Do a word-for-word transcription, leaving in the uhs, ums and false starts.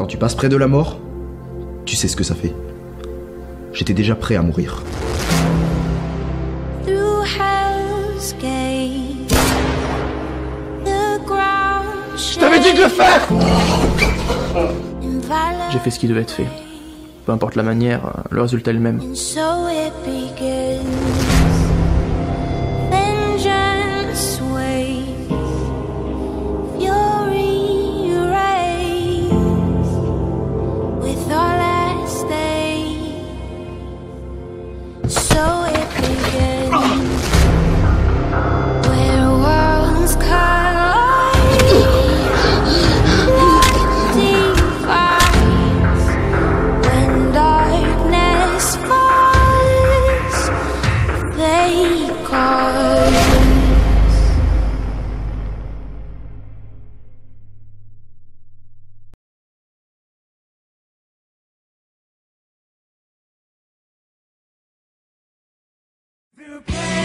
Quand tu passes près de la mort, tu sais ce que ça fait. J'étais déjà prêt à mourir. Je t'avais dit de le faire! J'ai fait ce qui devait être fait. Peu importe la manière, le résultat est le même. The